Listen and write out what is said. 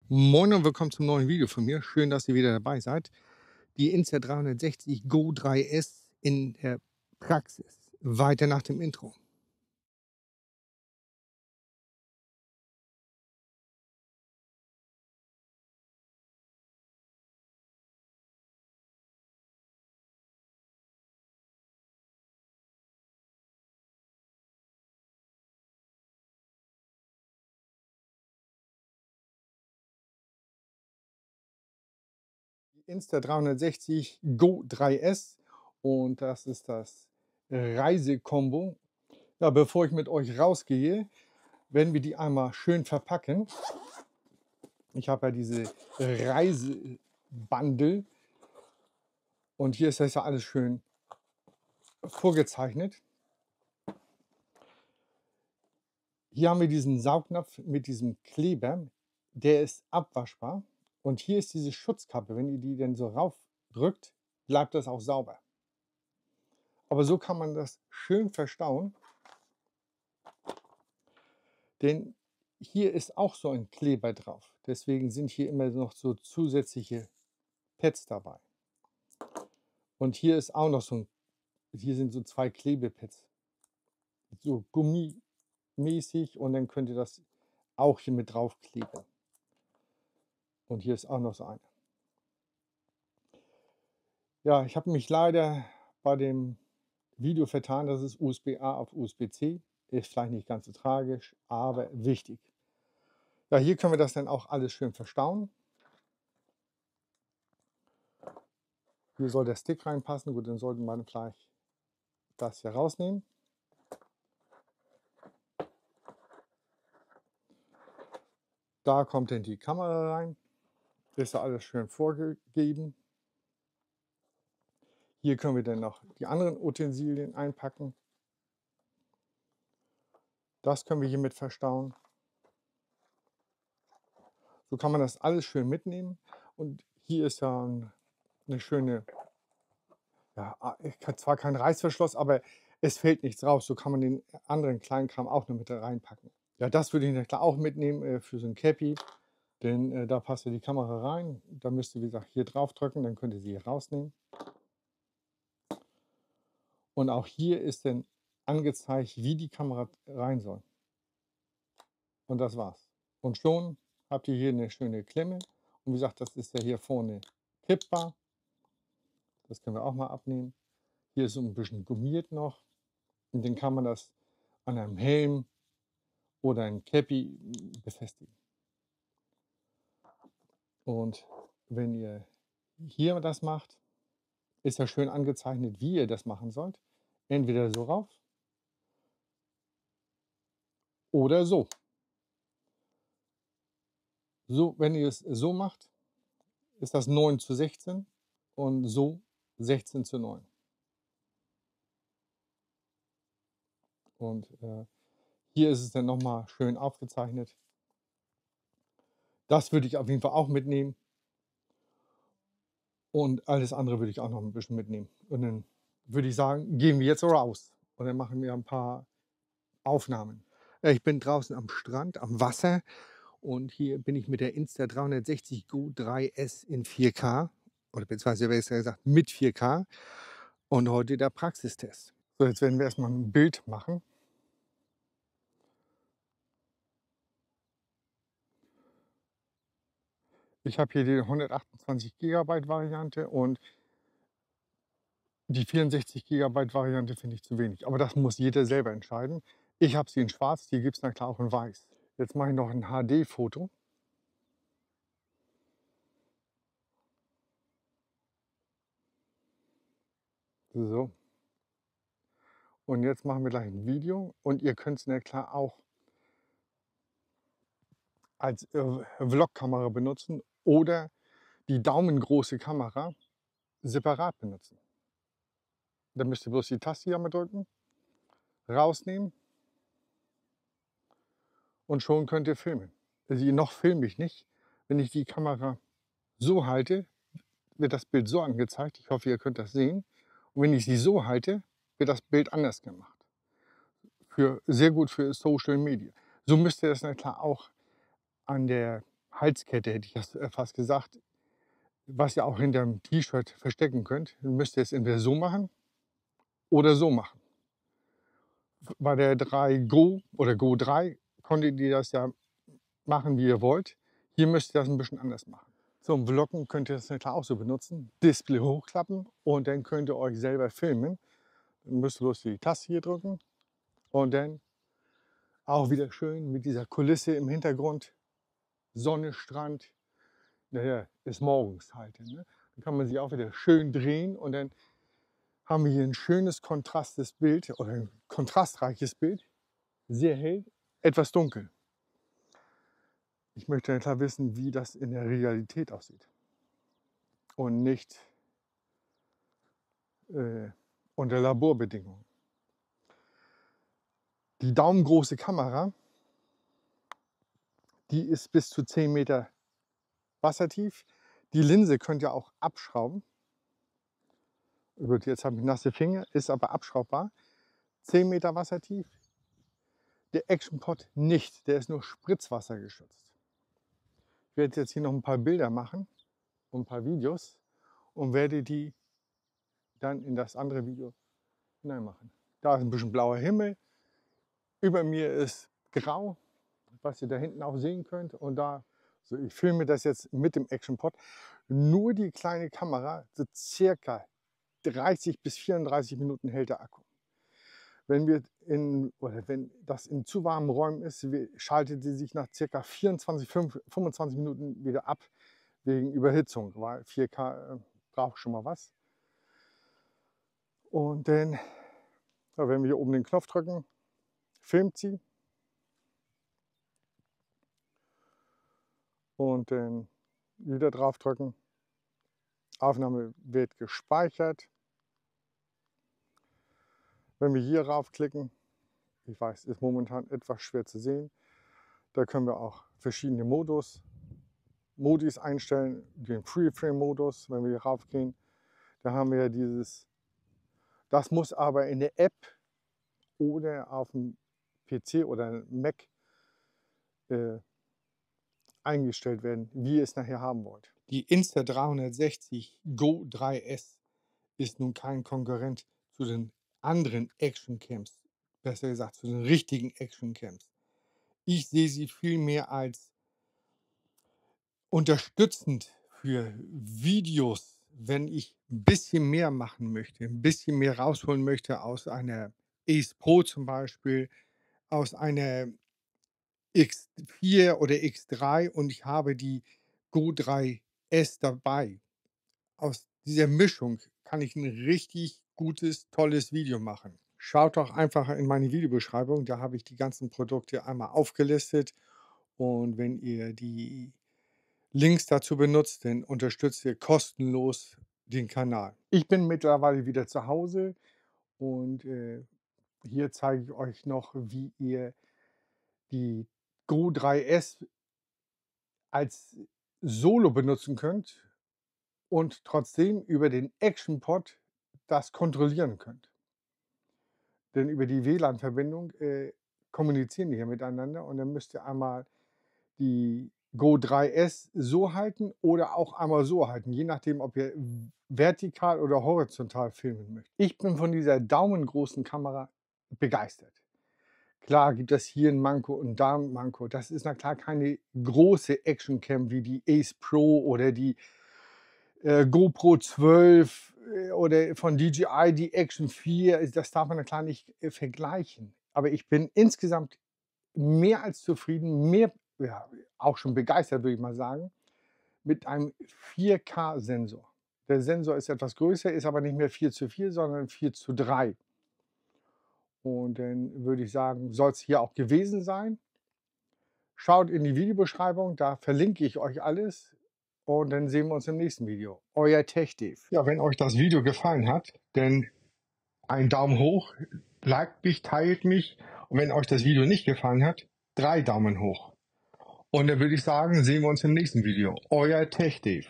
Moin und willkommen zum neuen Video von mir. Schön, dass ihr wieder dabei seid. Die Insta360 Go 3S in der Praxis. Weiter nach dem Intro. Die Insta360 Go 3S und das ist das Reisekombo. Ja, bevor ich mit euch rausgehe, werden wir die einmal schön verpacken. Ich habe ja diese Reisebundle und hier ist das ja alles schön vorgezeichnet. Hier haben wir diesen Saugnapf mit diesem Kleber, der ist abwaschbar. Und hier ist diese Schutzkappe. Wenn ihr die dann so raufdrückt, bleibt das auch sauber. Aber so kann man das schön verstauen, denn hier ist auch so ein Kleber drauf. Deswegen sind hier immer noch so zusätzliche Pads dabei. Und hier ist auch noch hier sind so zwei Klebepads, so gummimäßig, und dann könnt ihr das auch hier mit draufkleben. Und hier ist auch noch so eine. Ja, ich habe mich leider bei dem Video vertan, das ist USB-A auf USB-C. Ist vielleicht nicht ganz so tragisch, aber wichtig. Ja, hier können wir das dann auch alles schön verstauen. Hier soll der Stick reinpassen. Gut, dann sollte man vielleicht das hier rausnehmen. Da kommt dann die Kamera rein. Ist ja alles schön vorgegeben. Hier können wir dann noch die anderen Utensilien einpacken. Das können wir hier mit verstauen. So kann man das alles schön mitnehmen. Und hier ist ja eine schöne, ja, zwar kein Reißverschluss, aber es fällt nichts raus. So kann man den anderen Kleinkram auch noch mit reinpacken. Ja, das würde ich na klar auch mitnehmen für so ein Cappy, denn da passt ja die Kamera rein. Da müsst ihr, wie gesagt, hier drauf drücken, dann könnt ihr sie hier rausnehmen. Und auch hier ist dann angezeigt, wie die Kamera rein soll. Und das war's. Und schon habt ihr hier eine schöne Klemme. Und wie gesagt, das ist ja hier vorne kippbar. Das können wir auch mal abnehmen. Hier ist so ein bisschen gummiert noch. Und dann kann man das an einem Helm oder ein Cappy befestigen. Und wenn ihr hier das macht, ist ja schön angezeichnet, wie ihr das machen sollt. Entweder so rauf oder so. So, wenn ihr es so macht, ist das 9:16 und so 16:9. Und hier ist es dann nochmal schön aufgezeichnet. Das würde ich auf jeden Fall auch mitnehmen. Und alles andere würde ich auch noch ein bisschen mitnehmen. Und dann würde ich sagen, gehen wir jetzt raus. Und dann machen wir ein paar Aufnahmen. Ich bin draußen am Strand, am Wasser. Und hier bin ich mit der Insta360 Go 3S in 4K. Oder beziehungsweise besser gesagt mit 4K. Und heute der Praxistest. So, jetzt werden wir erstmal ein Bild machen. Ich habe hier die 128 GB Variante und die 64 GB Variante finde ich zu wenig. Aber das muss jeder selber entscheiden. Ich habe sie in schwarz, die gibt es na klar auch in weiß. Jetzt mache ich noch ein HD-Foto. So. Und jetzt machen wir gleich ein Video. Und ihr könnt es na klar auch als Vlog-Kamera benutzen oder die daumengroße Kamera separat benutzen. Dann müsst ihr bloß die Taste hier mal drücken, rausnehmen und schon könnt ihr filmen. Also noch filme ich nicht. Wenn ich die Kamera so halte, wird das Bild so angezeigt. Ich hoffe, ihr könnt das sehen. Und wenn ich sie so halte, wird das Bild anders gemacht. Sehr gut für Social Media. So müsst ihr das na klar auch an der Halskette, hätte ich das fast gesagt, was ihr auch hinterm T-Shirt verstecken könnt. Dann müsst ihr es entweder so machen oder so machen. Bei der 3 Go oder Go 3 konntet ihr das ja machen, wie ihr wollt. Hier müsst ihr das ein bisschen anders machen. Zum Vloggen könnt ihr das natürlich auch so benutzen. Display hochklappen und dann könnt ihr euch selber filmen. Dann müsst ihr bloß die Taste hier drücken und dann auch wieder schön mit dieser Kulisse im Hintergrund. Sonne, Strand. Naja, ist morgens halt. Ne? Dann kann man sich auch wieder schön drehen und dann haben wir hier ein schönes kontrastes Bild oder ein kontrastreiches Bild. Sehr hell, etwas dunkel. Ich möchte ja klar wissen, wie das in der Realität aussieht. Und nicht unter Laborbedingungen. Die daumengroße Kamera, die ist bis zu 10 Meter wassertief. Die Linse könnt ihr auch abschrauben. Gut, jetzt habe ich nasse Finger, ist aber abschraubbar. 10 Meter wassertief. Der Action Pod nicht, der ist nur spritzwassergeschützt. Ich werde jetzt hier noch ein paar Bilder machen und ein paar Videos und werde die dann in das andere Video hineinmachen. Da ist ein bisschen blauer Himmel. Über mir ist grau, was ihr da hinten auch sehen könnt. Und da, so ich filme das jetzt mit dem Action Pod. Nur die kleine Kamera, so circa 30 bis 34 Minuten hält der Akku. Wenn das in zu warmen Räumen ist, schaltet sie sich nach circa 25 Minuten wieder ab wegen Überhitzung, weil 4K braucht schon mal was. Und dann, ja, wenn wir hier oben den Knopf drücken, filmt sie. Und dann wieder drauf drücken. Aufnahme wird gespeichert. Wenn wir hier raufklicken, ich weiß, ist momentan etwas schwer zu sehen, da können wir auch verschiedene Modis einstellen. Den Freeframe-Modus, wenn wir hier raufgehen, da haben wir ja dieses, das muss aber in der App oder auf dem PC oder Mac eingestellt werden, wie ihr es nachher haben wollt. Die Insta360 Go 3S ist nun kein Konkurrent zu den anderen Action-Cams, besser gesagt zu den richtigen Action-Cams. Ich sehe sie vielmehr als unterstützend für Videos, wenn ich ein bisschen mehr machen möchte, ein bisschen mehr rausholen möchte aus einer Ace Pro zum Beispiel, aus einer X4 oder X3 und ich habe die Go 3S dabei. Aus dieser Mischung kann ich ein richtig gutes, tolles Video machen. Schaut doch einfach in meine Videobeschreibung, da habe ich die ganzen Produkte einmal aufgelistet und wenn ihr die Links dazu benutzt, dann unterstützt ihr kostenlos den Kanal. Ich bin mittlerweile wieder zu Hause und hier zeige ich euch noch, wie ihr die Go 3S als Solo benutzen könnt und trotzdem über den Action Pod das kontrollieren könnt. Denn über die WLAN-Verbindung kommunizieren die hier miteinander und dann müsst ihr einmal die Go 3S so halten oder auch einmal so halten, je nachdem, ob ihr vertikal oder horizontal filmen möchtet. Ich bin von dieser daumengroßen Kamera begeistert. Klar gibt es hier ein Manko und da ein Manko. Das ist na klar keine große Actioncam wie die Ace Pro oder die GoPro 12 oder von DJI die Action 4. Das darf man na klar nicht vergleichen. Aber ich bin insgesamt mehr als zufrieden, ja, auch schon begeistert, würde ich mal sagen, mit einem 4K-Sensor. Der Sensor ist etwas größer, ist aber nicht mehr 4:4, sondern 4:3. Und dann würde ich sagen, soll es hier auch gewesen sein. Schaut in die Videobeschreibung, da verlinke ich euch alles. Und dann sehen wir uns im nächsten Video. Euer TechDev. Ja, wenn euch das Video gefallen hat, dann einen Daumen hoch, liked mich, teilt mich. Und wenn euch das Video nicht gefallen hat, 3 Daumen hoch. Und dann würde ich sagen, sehen wir uns im nächsten Video. Euer TechDev.